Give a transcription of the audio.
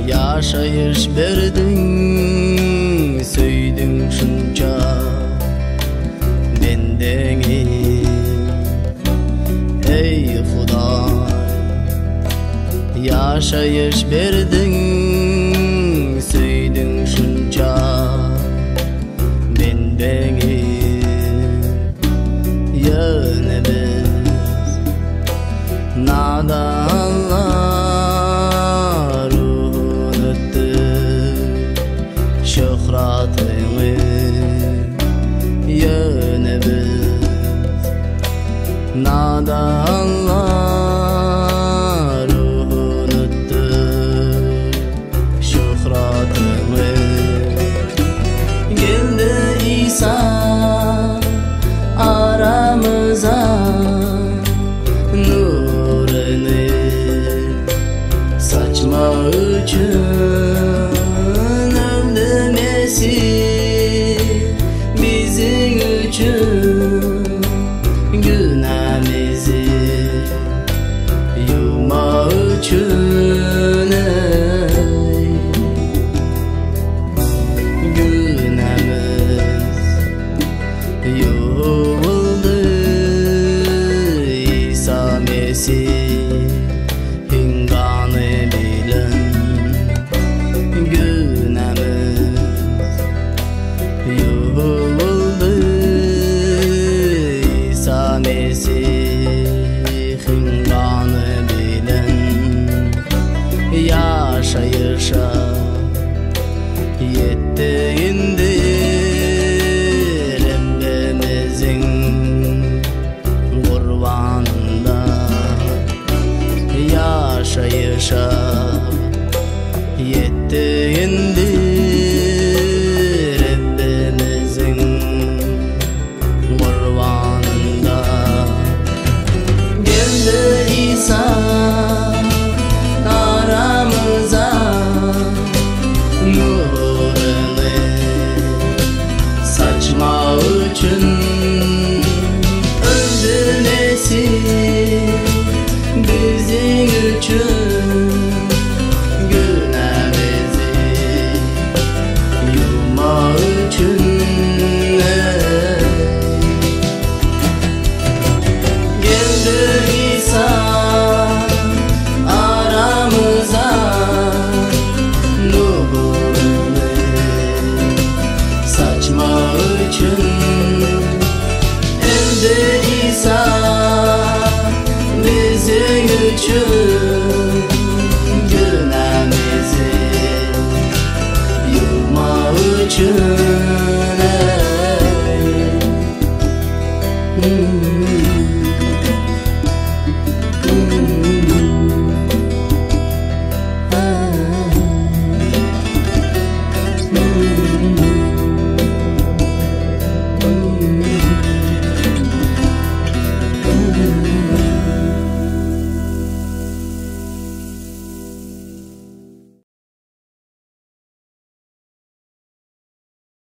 Yaşayış berdin, söydün şunca bendeni. Ey Huday, yaşayış berdin, söydün şunca bendeni. Yine biz nadanlar unuttuk şöhretini. Yine biz nadanlar unuttuk şöhretini. Geldi İsa aramıza, nurunu saçma için öldü Mesih bizim için. Günahımızı yumak için, günahımız yuvaldı İsa Mesih'in kanı bilen. Günahımız yuvaldı İsa Mesih'in kanı bilen. Yaşayışa yettiğindir Rabbimizin kurbanında. Yaşayışa yettiğindir Rabbimizin kurbanında. Geldi İsa aramıza, nurunu saçma için öldü Mesih bizim için. Günahımızı yumak için. Geldi İsa aramıza, nurunu saçma için. Öldü İsa bizim için. Günahımızı yumak için.